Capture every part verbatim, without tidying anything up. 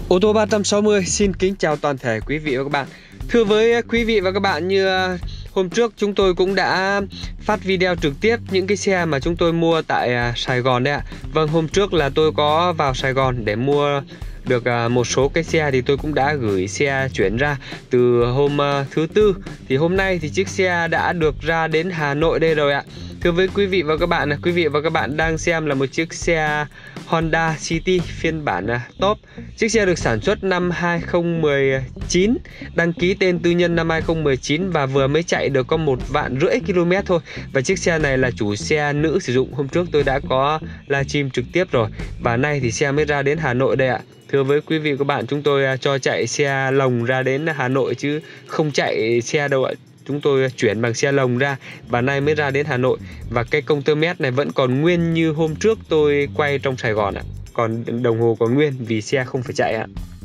Ô tô ba trăm sáu mươi xin kính chào toàn thể quý vị và các bạn. Thưa với quý vị và các bạn, như hôm trước chúng tôi cũng đã phát video trực tiếp những cái xe mà chúng tôi mua tại Sài Gòn đấy ạ. Vâng, hôm trước là tôi có vào Sài Gòn để mua được một số cái xe thì tôi cũng đã gửi xe chuyển ra từ hôm thứ tư. Thì hôm nay thì chiếc xe đã được ra đến Hà Nội đây rồi ạ. Thưa với quý vị và các bạn, quý vị và các bạn đang xem là một chiếc xe Honda City phiên bản top. Chiếc xe được sản xuất năm hai không một chín, đăng ký tên tư nhân năm hai không một chín và vừa mới chạy được có một vạn rưỡi km thôi. Và chiếc xe này là chủ xe nữ sử dụng. Hôm trước tôi đã có livestream trực tiếp rồi và nay thì xe mới ra đến Hà Nội đây ạ. Thưa với quý vị và các bạn, chúng tôi cho chạy xe lồng ra đến Hà Nội chứ không chạy xe đâu ạ. Chúng tôi chuyển bằng xe lồng ra và nay mới ra đến Hà Nội. Và cái công tơ mét này vẫn còn nguyên như hôm trước tôi quay trong Sài Gòn ạ. Còn đồng hồ còn nguyên vì xe không phải chạy ạ.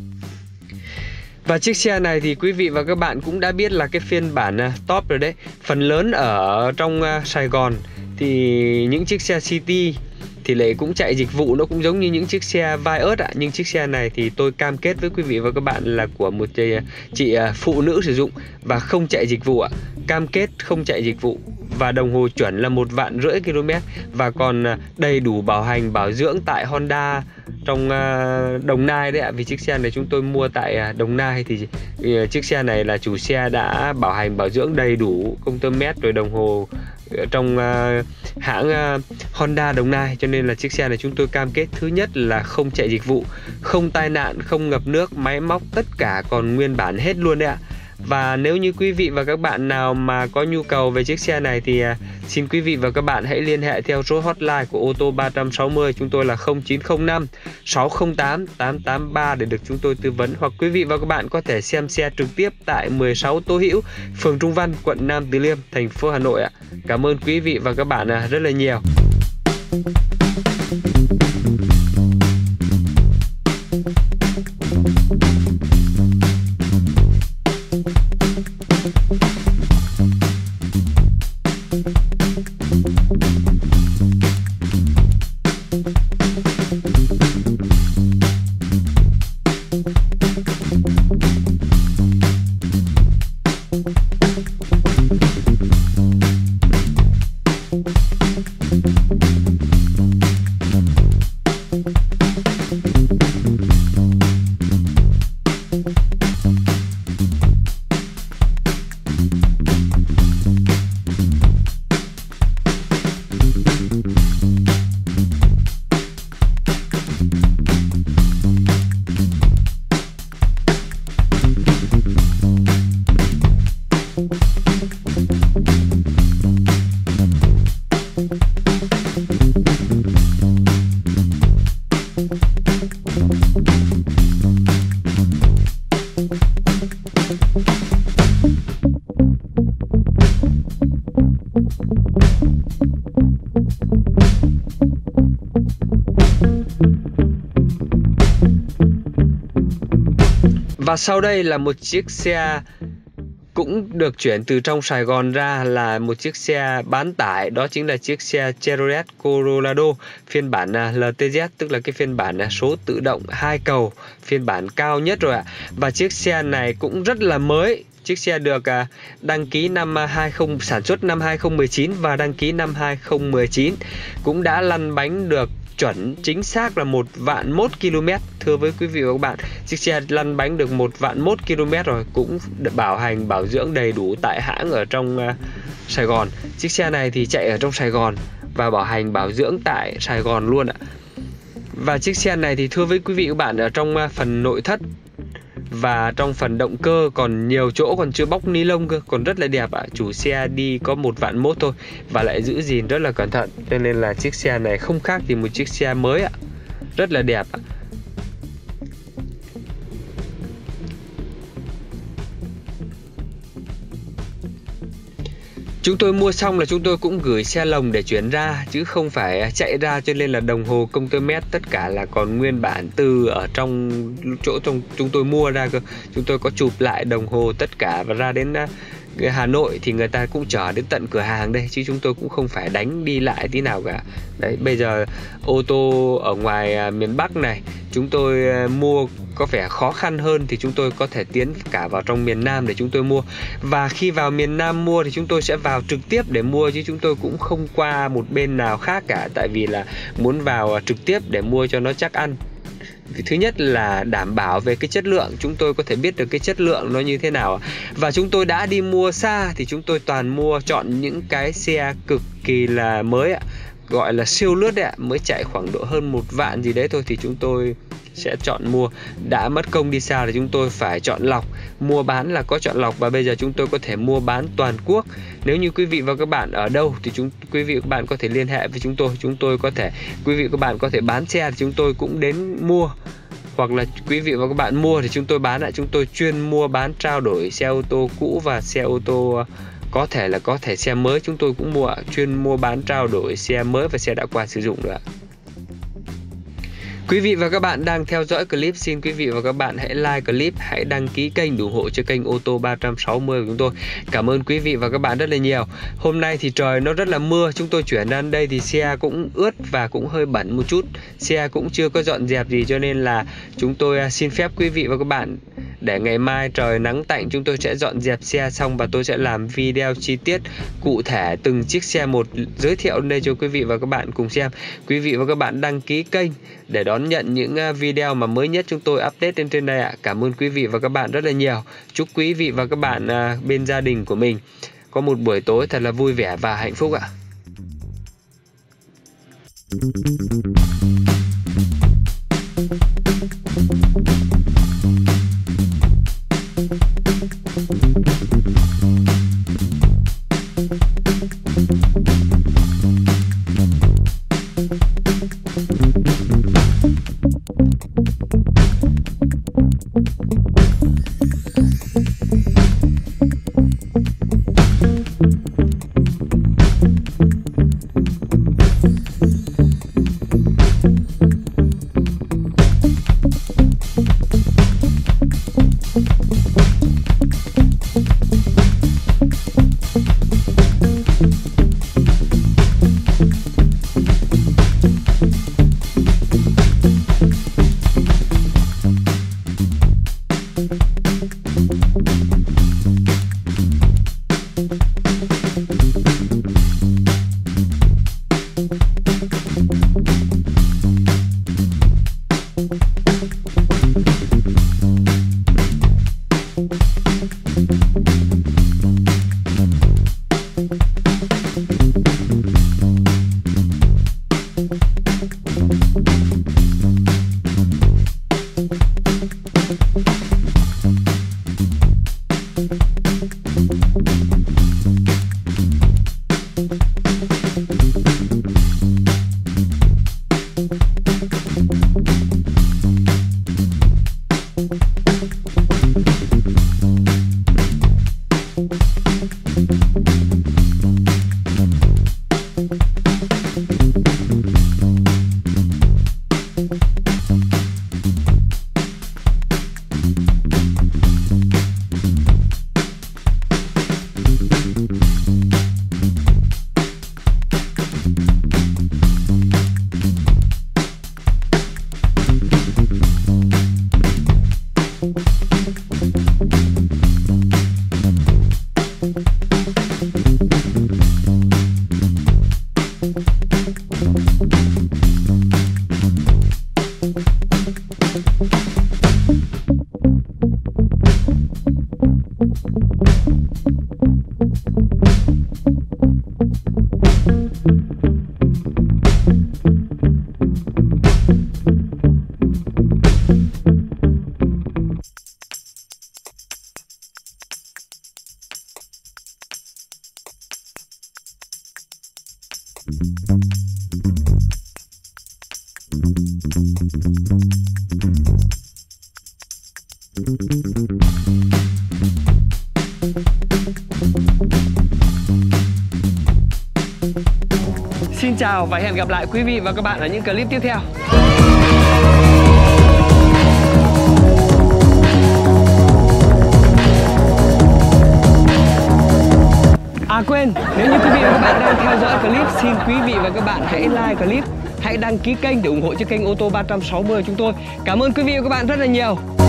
Và chiếc xe này thì quý vị và các bạn cũng đã biết là cái phiên bản top rồi đấy. Phần lớn ở trong Sài Gòn thì những chiếc xe City thì lại cũng chạy dịch vụ, nó cũng giống như những chiếc xe Vios ạ. Nhưng chiếc xe này thì tôi cam kết với quý vị và các bạn là của một chị, chị phụ nữ sử dụng và không chạy dịch vụ ạ. Cam kết không chạy dịch vụ và đồng hồ chuẩn là một vạn rưỡi km và còn đầy đủ bảo hành bảo dưỡng tại Honda trong Đồng Nai đấy ạ. Vì chiếc xe này chúng tôi mua tại Đồng Nai thì chiếc xe này là chủ xe đã bảo hành bảo dưỡng đầy đủ công tơ mét rồi đồng hồ trong uh, hãng uh, Honda Đồng Nai, cho nên là chiếc xe này chúng tôi cam kết thứ nhất là không chạy dịch vụ, không tai nạn, không ngập nước, máy móc tất cả còn nguyên bản hết luôn đấy ạ. Và nếu như quý vị và các bạn nào mà có nhu cầu về chiếc xe này thì uh, xin quý vị và các bạn hãy liên hệ theo số hotline của ô tô ba trăm sáu mươi, chúng tôi là không chín không năm sáu không tám tám tám ba để được chúng tôi tư vấn. Hoặc quý vị và các bạn có thể xem xe trực tiếp tại mười sáu Tô Hữu, phường Trung Văn, quận Nam Từ Liêm, thành phố Hà Nội ạ. Cảm ơn quý vị và các bạn rất là nhiều. Và sau đây là một chiếc xe cũng được chuyển từ trong Sài Gòn ra, là một chiếc xe bán tải, đó chính là chiếc xe Chevrolet Colorado phiên bản lờ tê zét, tức là cái phiên bản số tự động hai cầu, phiên bản cao nhất rồi ạ. Và chiếc xe này cũng rất là mới. Chiếc xe được đăng ký năm hai không, sản xuất năm hai không một chín và đăng ký năm hai không một chín, cũng đã lăn bánh được chuẩn chính xác là một vạn mốt km. Thưa với quý vị và các bạn, chiếc xe lăn bánh được một vạn mốt km rồi, cũng được bảo hành bảo dưỡng đầy đủ tại hãng ở trong uh, Sài Gòn. Chiếc xe này thì chạy ở trong Sài Gòn và bảo hành bảo dưỡng tại Sài Gòn luôn ạ. Và chiếc xe này thì thưa với quý vị và các bạn, ở trong uh, phần nội thất và trong phần động cơ còn nhiều chỗ còn chưa bóc ni lông cơ, còn rất là đẹp ạ. Chủ xe đi có một vạn mốt thôi và lại giữ gìn rất là cẩn thận, cho nên là chiếc xe này không khác gì một chiếc xe mới ạ, rất là đẹp ạ. Chúng tôi mua xong là chúng tôi cũng gửi xe lồng để chuyển ra chứ không phải chạy ra, cho nên là đồng hồ công tơ mét tất cả là còn nguyên bản từ ở trong chỗ trong chúng tôi mua ra cơ. Chúng tôi có chụp lại đồng hồ tất cả và ra đến Hà Nội thì người ta cũng chở đến tận cửa hàng đây, chứ chúng tôi cũng không phải đánh đi lại tí nào cả. Đấy, bây giờ ô tô ở ngoài miền Bắc này chúng tôi mua có vẻ khó khăn hơn, thì chúng tôi có thể tiến cả vào trong miền Nam để chúng tôi mua. Và khi vào miền Nam mua thì chúng tôi sẽ vào trực tiếp để mua, chứ chúng tôi cũng không qua một bên nào khác cả, tại vì là muốn vào trực tiếp để mua cho nó chắc ăn. Thứ nhất là đảm bảo về cái chất lượng, chúng tôi có thể biết được cái chất lượng nó như thế nào. Và chúng tôi đã đi mua xa thì chúng tôi toàn mua chọn những cái xe cực kỳ là mới ạ, gọi là siêu lướt đấy ạ, mới chạy khoảng độ hơn một vạn gì đấy thôi thì chúng tôi sẽ chọn mua. Đã mất công đi xa thì chúng tôi phải chọn lọc, mua bán là có chọn lọc, và bây giờ chúng tôi có thể mua bán toàn quốc. Nếu như quý vị và các bạn ở đâu thì chúng quý vị và các bạn có thể liên hệ với chúng tôi, chúng tôi có thể quý vị và các bạn có thể bán xe thì chúng tôi cũng đến mua, hoặc là quý vị và các bạn mua thì chúng tôi bán lại. Chúng tôi chuyên mua bán trao đổi xe ô tô cũ và xe ô tô có thể là có thể xe mới chúng tôi cũng mua, chuyên mua bán trao đổi xe mới và xe đã qua sử dụng rồi ạ. Quý vị và các bạn đang theo dõi clip, xin quý vị và các bạn hãy like clip, hãy đăng ký kênh ủng hộ cho kênh ô tô ba trăm sáu mươi của chúng tôi. Cảm ơn quý vị và các bạn rất là nhiều. Hôm nay thì trời nó rất là mưa, chúng tôi chuyển đến đây thì xe cũng ướt và cũng hơi bẩn một chút. Xe cũng chưa có dọn dẹp gì, cho nên là chúng tôi xin phép quý vị và các bạn để ngày mai trời nắng tạnh chúng tôi sẽ dọn dẹp xe xong và tôi sẽ làm video chi tiết cụ thể từng chiếc xe một, giới thiệu đây cho quý vị và các bạn cùng xem. Quý vị và các bạn đăng ký kênh để đón nhận những video mà mới nhất chúng tôi update lên trên đây ạ. Cảm ơn quý vị và các bạn rất là nhiều. Chúc quý vị và các bạn bên gia đình của mình có một buổi tối thật là vui vẻ và hạnh phúc ạ. Xin chào và hẹn gặp lại quý vị và các bạn ở những clip tiếp theo. À quên, nếu như quý vị và các bạn đang theo dõi clip, xin quý vị và các bạn hãy like clip, hãy đăng ký kênh để ủng hộ cho kênh ô tô ba trăm sáu mươi của chúng tôi. Cảm ơn quý vị và các bạn rất là nhiều.